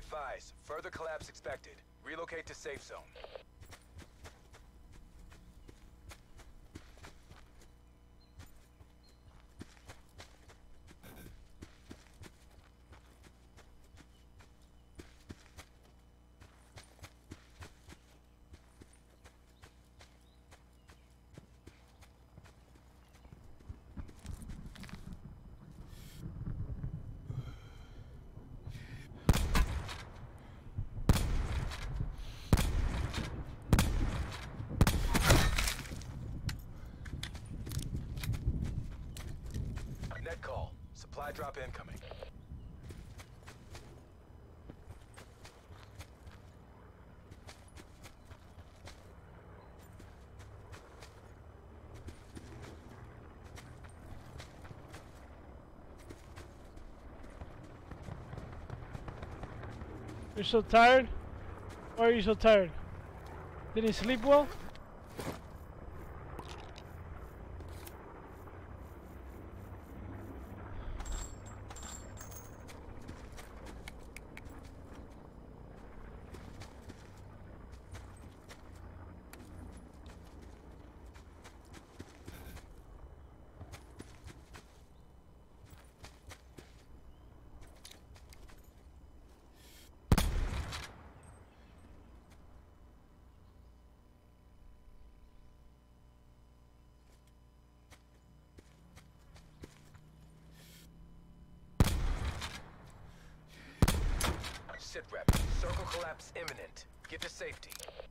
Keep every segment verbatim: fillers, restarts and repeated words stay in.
advised, further collapse expected. Relocate to safe zone. Net call. Supply drop incoming. You're so tired? Why are you so tired? Didn't you sleep well? Sit rep. Circle collapse imminent. Get to safety.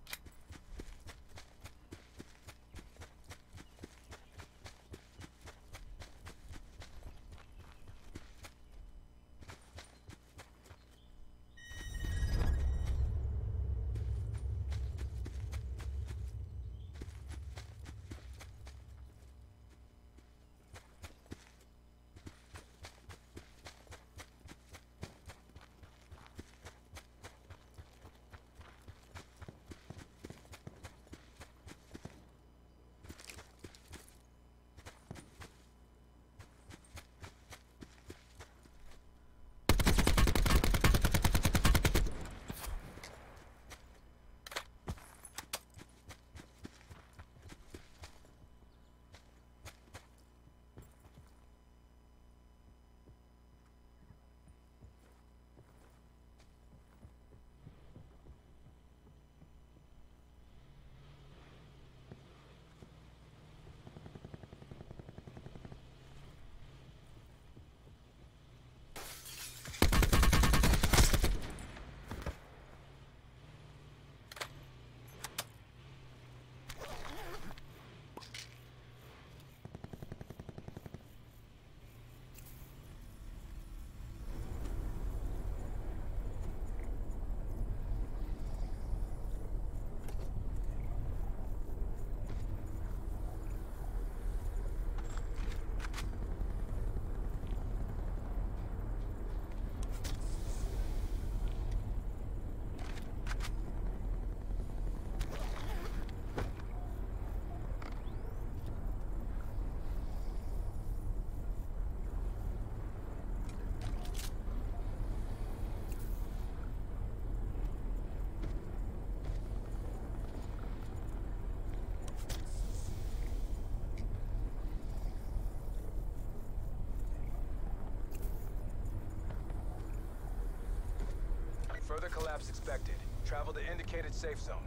Further collapse expected. Travel to indicated safe zone.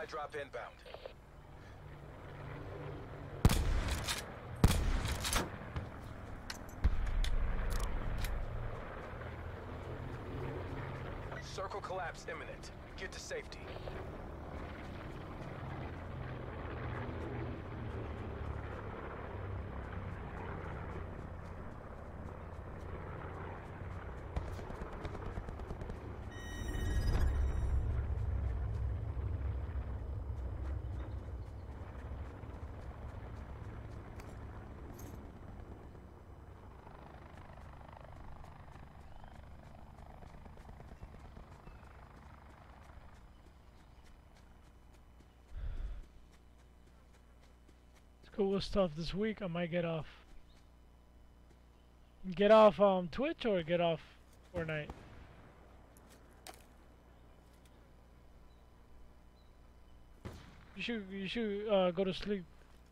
drop inbound. Circle collapse imminent. Get to safety. Cool stuff this week. I might get off. Get off um Twitch or get off Fortnite. You should you should uh, go to sleep.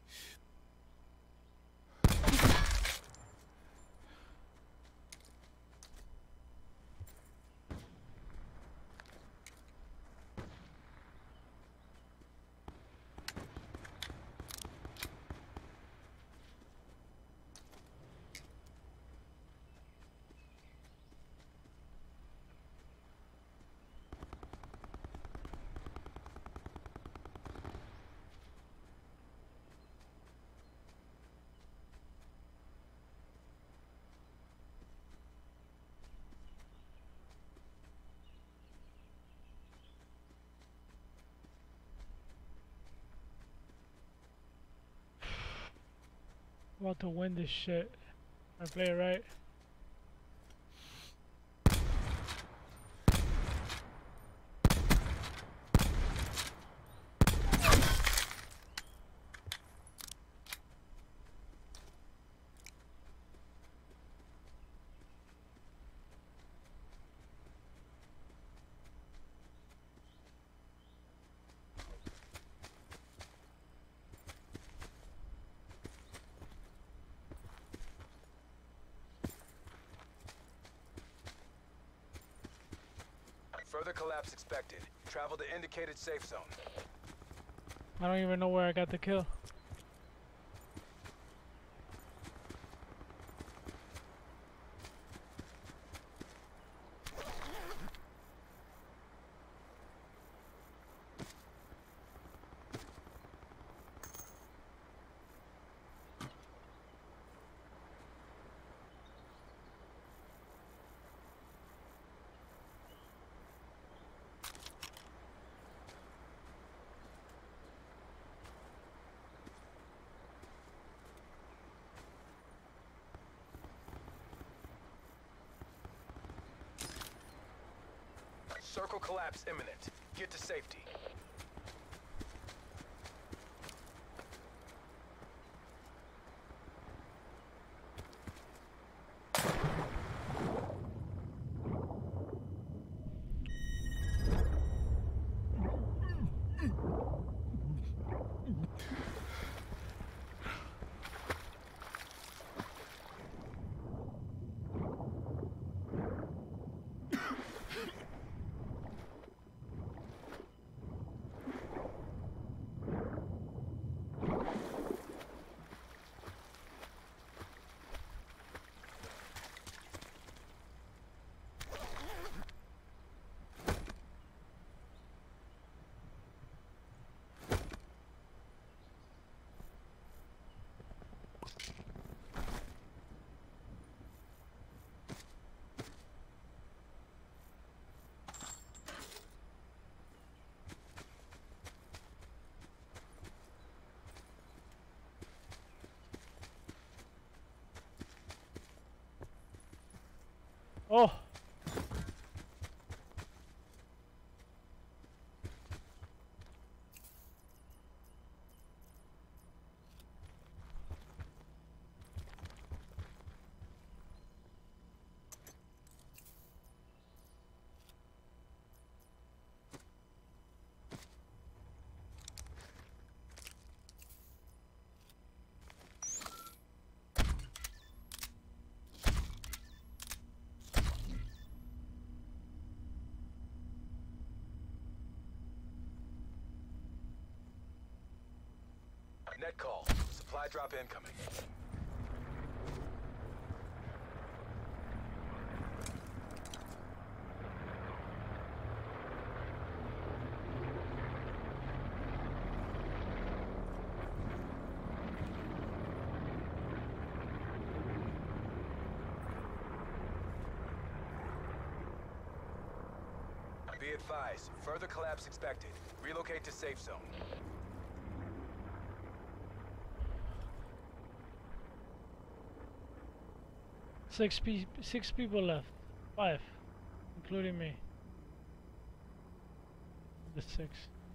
About to win this shit. I play it right. Further collapse expected. Travel to indicated safe zone. I don't even know where I got the kill. Circle collapse imminent. Get to safety. Oh! Net call. Supply drop incoming. Be advised, further collapse expected. Relocate to safe zone. Six pe six people left. Five, including me. The six.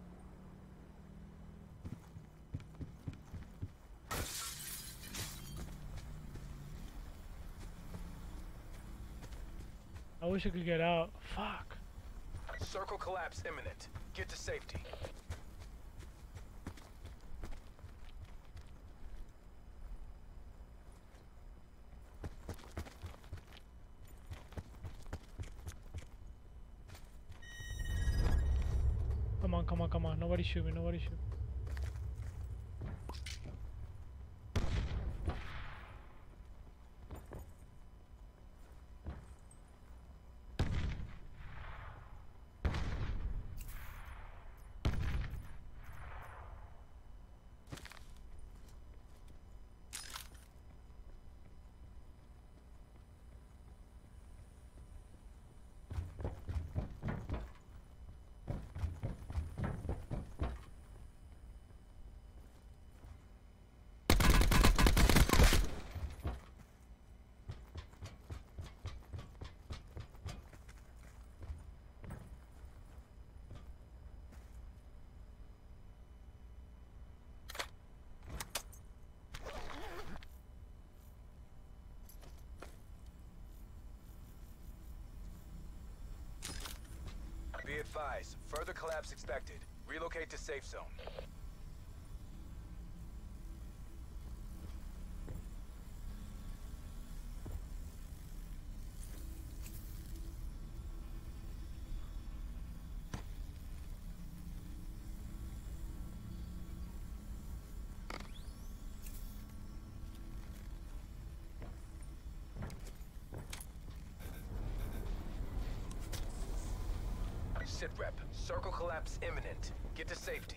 I wish I could get out. Fuck. Circle collapse imminent. Get to safety. Come on, come on, come on. Nobody shoot me, nobody shoot me. Be advised, further collapse expected. Relocate to safe zone. Sit rep. Circle collapse imminent. Get to safety.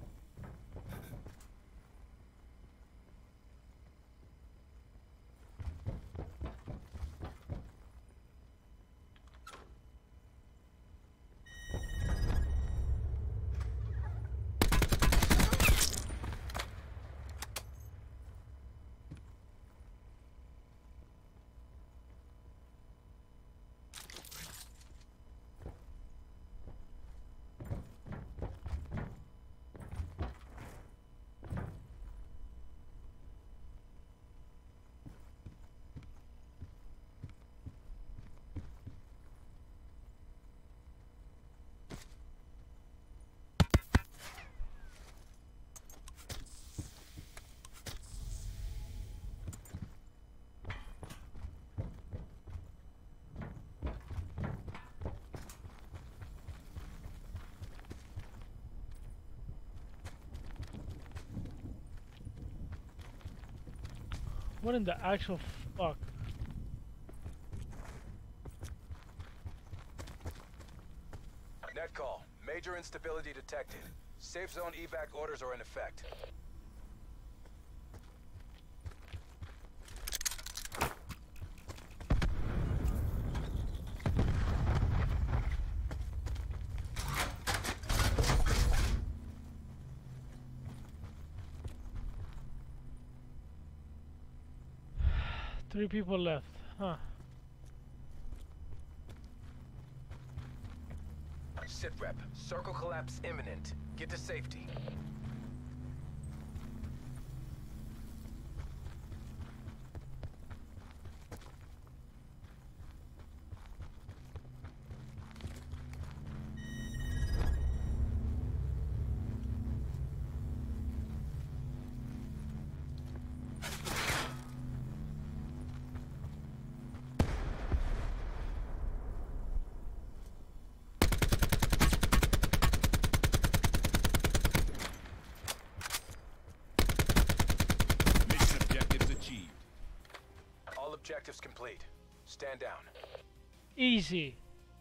What in the actual fuck? Net call. Major instability detected. Safe zone evac orders are in effect. Three people left, huh? Sit rep. Circle collapse imminent. Get to safety. Objectives complete. Stand down. Easy.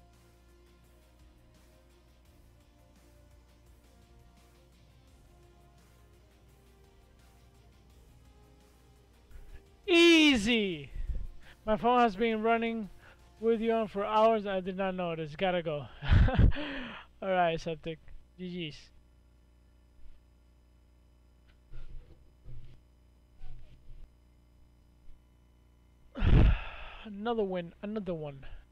Easy. My phone has been running with you on for hours. I did not notice. Gotta go. Alright, Septic. G G's. Another win. Another one.